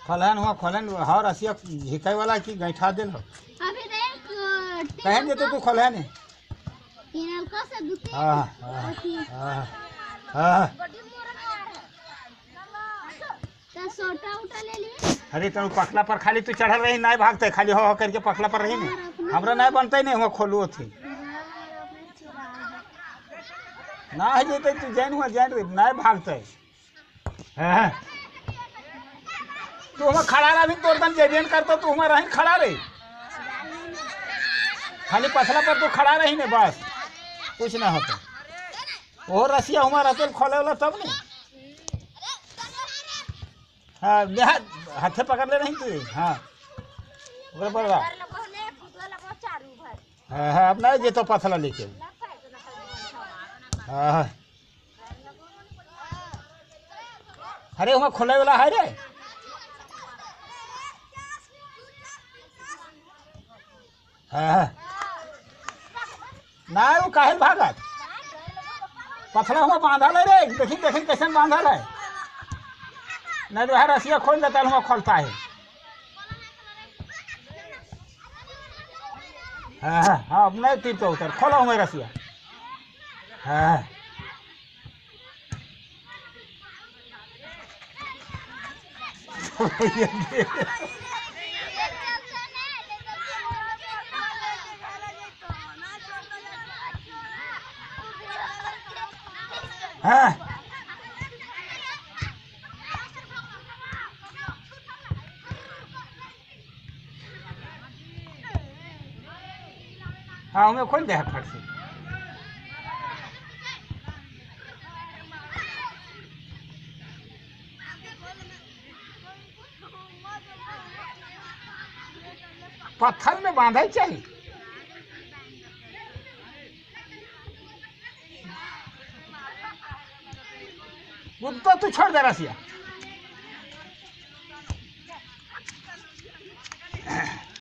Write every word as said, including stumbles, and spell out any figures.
खलहन हुआ खलहन हर रसिया झिकाई वाला की गैठा दिल हो अभी देख कहें जे तो तू खलहन है तीन का से दू तीन हां हां हां तो सोटा उठा ले लिए। अरे तू पखला पर खाली तू चढ़ल रही नहीं भागते खाली हो हो करके पखला पर रही नहीं हमरा नहीं बनते नहीं हुआ खोलू थी ना है जेते तू जान हुआ जान रे नहीं भागते हैं तू हम खड़ा रहा भी तोर दन जेबेन करता तू हम रही खड़ा रही खाली पथला पर तू खड़ा रही ने बस कुछ ना होता वो रसिया हमारा रहते खोले वाला तब नहीं हाँ हाथे पकड़ ले रही तू हाँ बराबर हाँ हाँ अब नहीं जे तो पथला लेके हाँ अरे वहाँ खोले वाला है रे हाँ ना वो काहे भागत पथला हुआ बांधा ले रे देखी देखी कैसे बांधा है नहीं तो रसिया खोल देता है खोलता है हाँ हाँ अब नहीं तीर तो उतर खोला हूँ रसिया हाँ हाँ हाँ हमें खोल दे फट से पत्थर में बांधा ही चाहिए तो तू छोड़ दे रसिया